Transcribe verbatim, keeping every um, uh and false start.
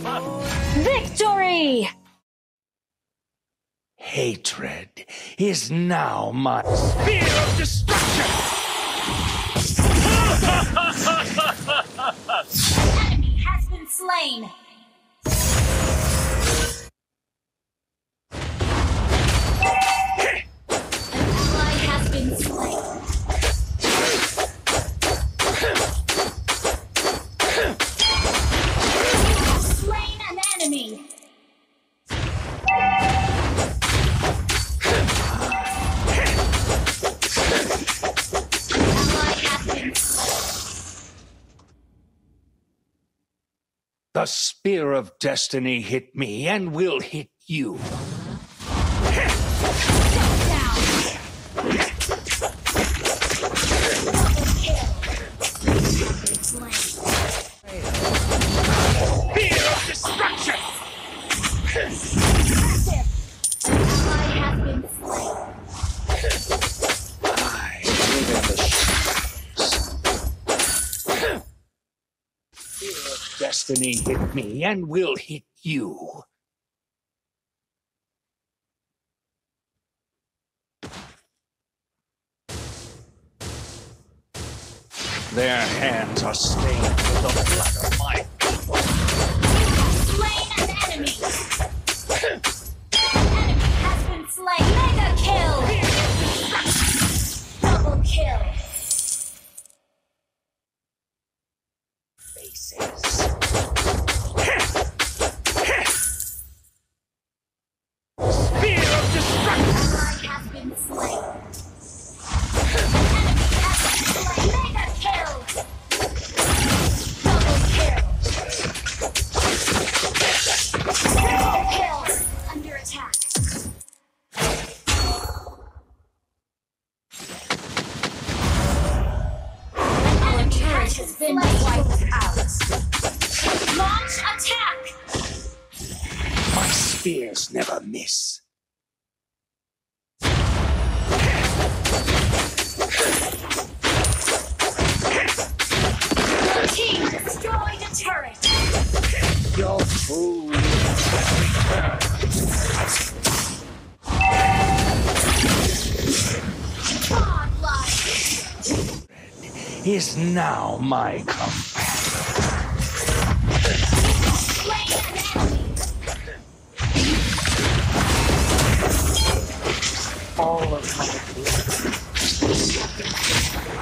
Victory! Hatred is now my spear of destruction! An enemy has been slain! An ally has been slain. You have slain an enemy! The spear of destiny hit me and will hit you. Spear of destruction! I live in the shadows. Spear of destiny hit me and will hit you. Their hands are stained with the blood of my people. Slain an enemy! An enemy has been slain! Mega kill! Double kill! Faces. Spear of destruction! Ally has been slain! An enemy has been slain! Mega kill! Double kill! Triple kill! Under attack! An enemy has been wiped out! Launch attack! My spears never miss. Your team destroyed a turret! Your food has Godlike! returned. Is now my comfort. Slain an enemy! All of my blood.